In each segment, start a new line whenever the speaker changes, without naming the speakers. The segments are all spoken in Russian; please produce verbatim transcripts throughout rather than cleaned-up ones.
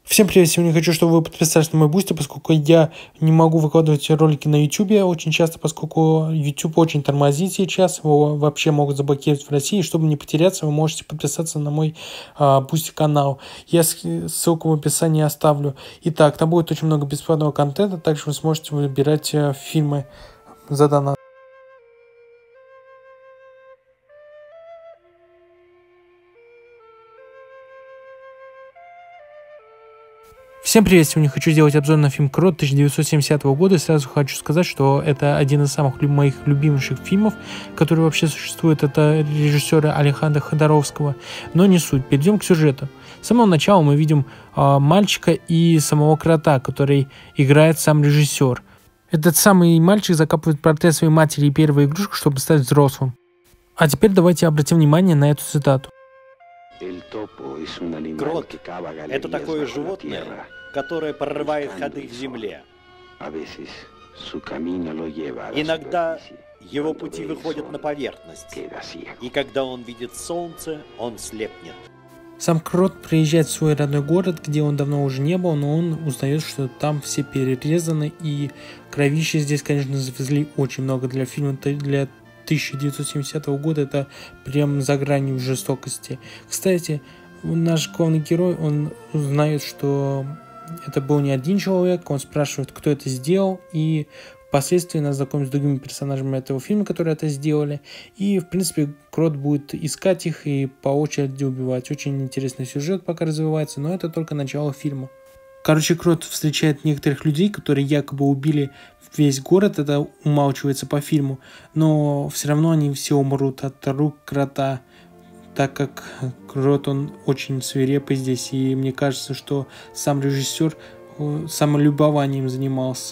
Всем привет! Сегодня хочу, чтобы вы подписались на мой бустер, поскольку я не могу выкладывать ролики на YouTube очень часто, поскольку YouTube очень тормозит сейчас, его вообще могут заблокировать в России. Чтобы не потеряться, вы можете подписаться на мой а, бустер канал. Я ссылку в описании оставлю. Итак, там будет очень много бесплатного контента, также вы сможете выбирать а, фильмы за донат. Всем привет! Сегодня хочу сделать обзор на фильм «Крот» тысяча девятьсот семидесятого года. И сразу хочу сказать, что это один из самых моих любимейших фильмов, который вообще существует. Это режиссера Алехандро Ходоровского. Но не суть. Перейдем к сюжету. С самого начала мы видим э, мальчика и самого крота, который играет сам режиссер. Этот самый мальчик закапывает портрет своей матери и первую игрушку, чтобы стать взрослым. А теперь давайте обратим внимание на эту цитату.
Крот – это такое животное, которое прорывает ходы в земле. Иногда его пути выходят на поверхность, и когда он видит солнце, он слепнет.
Сам Крот приезжает в свой родной город, где он давно уже не был, но он узнает, что там все перерезаны, и кровища здесь, конечно, завезли очень много для фильма, для тысяча девятьсот семидесятого года, это прям за гранью жестокости. Кстати, наш главный герой, он узнает, что это был не один человек, он спрашивает, кто это сделал, и впоследствии нас знакомит с другими персонажами этого фильма, которые это сделали, и, в принципе, Крот будет искать их и по очереди убивать. Очень интересный сюжет пока развивается, но это только начало фильма. Короче, Крот встречает некоторых людей, которые якобы убили весь город, это умалчивается по фильму, но все равно они все умрут от рук Крота, так как Крот, он очень свирепый здесь, и мне кажется, что сам режиссер самолюбованием занимался.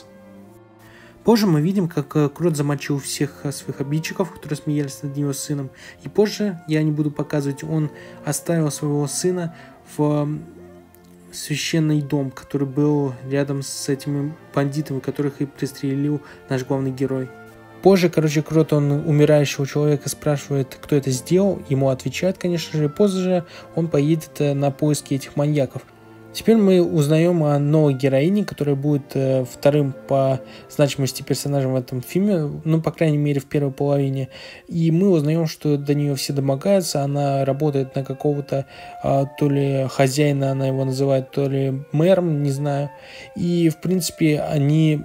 Позже мы видим, как Крот замочил всех своих обидчиков, которые смеялись над его сыном, и позже, я не буду показывать, он оставил своего сына в священный дом, который был рядом с этими бандитами, которых и пристрелил наш главный герой. Позже, короче, Крот, он умирающего человека спрашивает, кто это сделал, ему отвечает, конечно же, и позже он поедет на поиски этих маньяков. Теперь мы узнаем о новой героине, которая будет э, вторым по значимости персонажем в этом фильме, ну, по крайней мере, в первой половине. И мы узнаем, что до нее все домогаются, она работает на какого-то э, то ли хозяина, она его называет, то ли мэром, не знаю. И, в принципе, они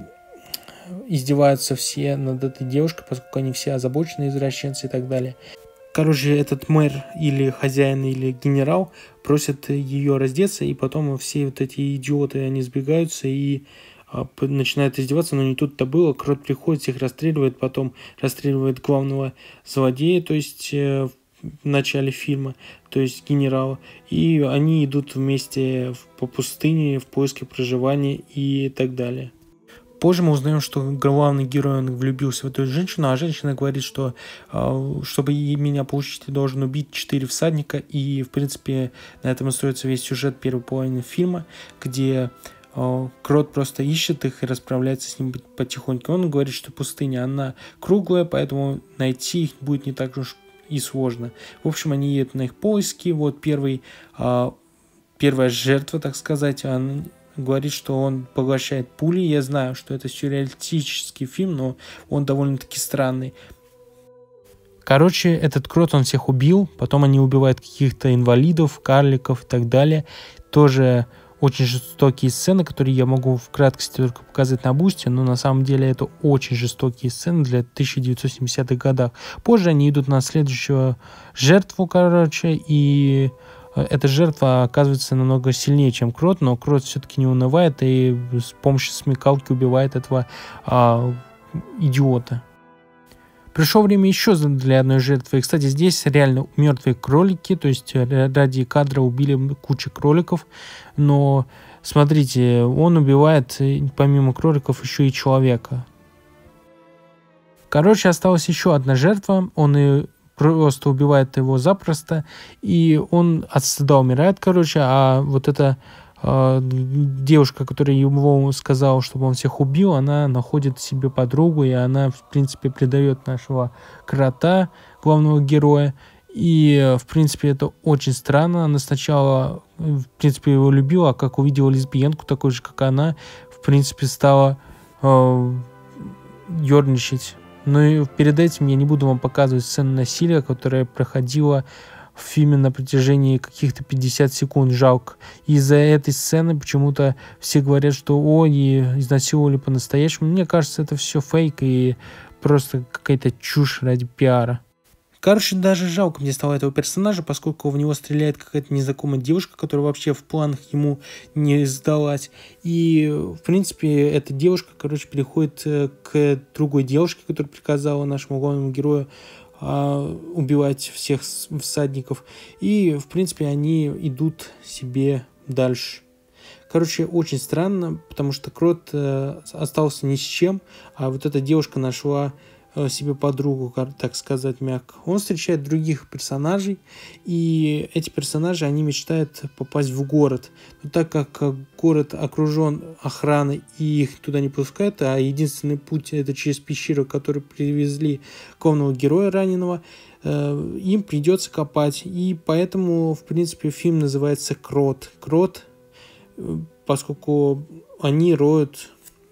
издеваются все над этой девушкой, поскольку они все озабоченные извращенцы и так далее. Короче, этот мэр или хозяин, или генерал просят ее раздеться, и потом все вот эти идиоты, они сбегаются и а, начинают издеваться, но не тут-то было. Крот приходит, всех расстреливает, потом расстреливает главного злодея, то есть э, в начале фильма, то есть генерала, и они идут вместе по пустыне в поиске проживания и так далее. Позже мы узнаем, что главный герой, он влюбился в эту женщину, а женщина говорит, что чтобы меня получить, ты должен убить четыре всадника. И, в принципе, на этом и строится весь сюжет первой половины фильма, где Крот просто ищет их и расправляется с ним потихоньку. Он говорит, что пустыня, она круглая, поэтому найти их будет не так уж и сложно. В общем, они едут на их поиски. Вот первый, первая жертва, так сказать, она говорит, что он поглощает пули. Я знаю, что это сюрреалистический фильм, но он довольно-таки странный. Короче, этот Крот, он всех убил, потом они убивают каких-то инвалидов, карликов и так далее. Тоже очень жестокие сцены, которые я могу в краткости только показать на бусте, но на самом деле это очень жестокие сцены для тысяча девятьсот семидесятых годов. Позже они идут на следующую жертву, короче, и эта жертва оказывается намного сильнее, чем Крот, но Крот все-таки не унывает и с помощью смекалки убивает этого а, идиота. Пришло время еще для одной жертвы. И, кстати, здесь реально мертвые кролики, то есть ради кадра убили кучу кроликов, но смотрите, он убивает помимо кроликов еще и человека. Короче, осталась еще одна жертва, он и просто убивает его запросто, и он от стыда умирает, короче, а вот эта э, девушка, которая ему сказала, чтобы он всех убил, она находит себе подругу, и она, в принципе, предает нашего Крота, главного героя, И, в принципе, это очень странно. Она сначала, в принципе, его любила, а как увидела лесбиянку, такой же, как она, в принципе, стала э, ерничать. Но и перед этим я не буду вам показывать сцену насилия, которая проходила в фильме на протяжении каких-то пятьдесят секунд, жалко. И из-за этой сцены почему-то все говорят, что ой, изнасиловали по-настоящему. Мне кажется, это все фейк и просто какая-то чушь ради пиара. Короче, даже жалко мне стало этого персонажа, поскольку в него стреляет какая-то незнакомая девушка, которая вообще в планах ему не сдалась. И, в принципе, эта девушка, короче, переходит к другой девушке, которая приказала нашему главному герою а, убивать всех всадников. И, в принципе, они идут себе дальше. Короче, очень странно, потому что Крот э, остался ни с чем, а вот эта девушка нашла себе подругу, так сказать, мягко. Он встречает других персонажей, и эти персонажи, они мечтают попасть в город. Но так как город окружен охраной, и их туда не пускают, а единственный путь это через пещеру, которую привезли главного героя раненого, им придется копать. И поэтому, в принципе, фильм называется «Крот». Крот, поскольку они роют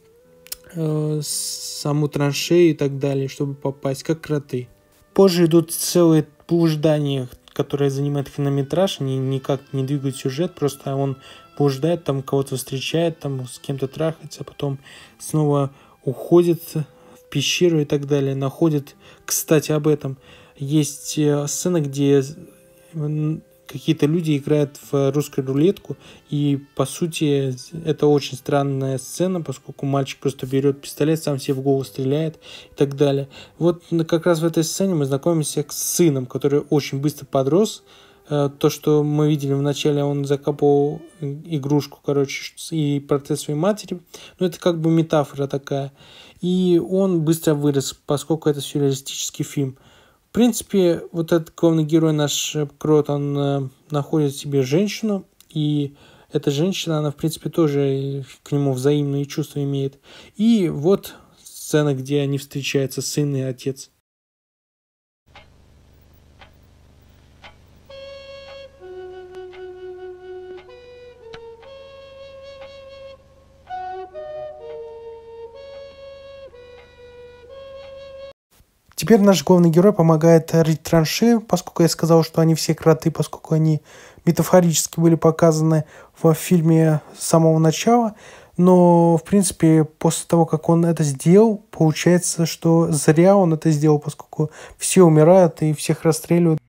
саму траншею и так далее, чтобы попасть, как кроты. Позже идут целые блуждания, которые занимают хронометраж, они никак не двигают сюжет, просто он блуждает, там кого-то встречает, там с кем-то трахается, а потом снова уходит в пещеру и так далее, находит. Кстати, об этом есть сцена, где какие-то люди играют в русскую рулетку, и, по сути, это очень странная сцена, поскольку мальчик просто берет пистолет, сам себе в голову стреляет и так далее. Вот как раз в этой сцене мы знакомимся с сыном, который очень быстро подрос. То, что мы видели вначале, он закапывал игрушку, короче, и портрет своей матери, но это как бы метафора такая. И он быстро вырос, поскольку это сюрреалистический фильм. В принципе, вот этот главный герой, наш Крот, он э, находит себе женщину, и эта женщина, она, в принципе, тоже к нему взаимные чувства имеет. И вот сцена, где они встречаются, сын и отец. Теперь наш главный герой помогает рыть траншею, поскольку я сказал, что они все кроты, поскольку они метафорически были показаны в фильме с самого начала. Но, в принципе, после того, как он это сделал, получается, что зря он это сделал, поскольку все умирают и всех расстреливают.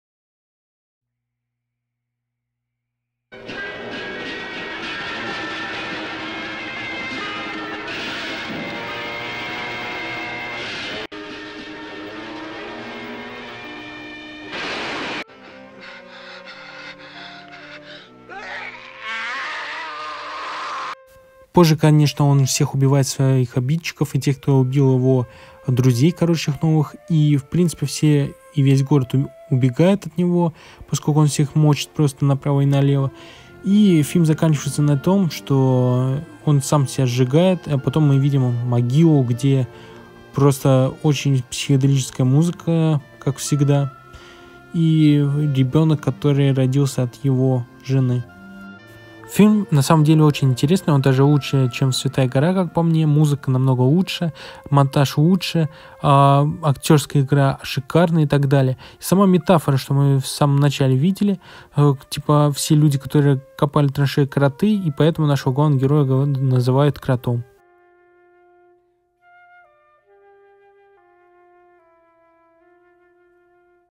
Позже, конечно, он всех убивает своих обидчиков и тех, кто убил его друзей, короче, новых. И, в принципе, все и весь город убегает от него, поскольку он всех мочит просто направо и налево. И фильм заканчивается на том, что он сам себя сжигает, а потом мы видим могилу, где просто очень психоделическая музыка, как всегда, и ребенок, который родился от его жены. Фильм на самом деле очень интересный, он даже лучше, чем «Святая гора», как по мне. Музыка намного лучше, монтаж лучше, э, актерская игра шикарная и так далее. И сама метафора, что мы в самом начале видели, э, типа все люди, которые копали траншеи, кроты, и поэтому нашего главного героя называют кротом.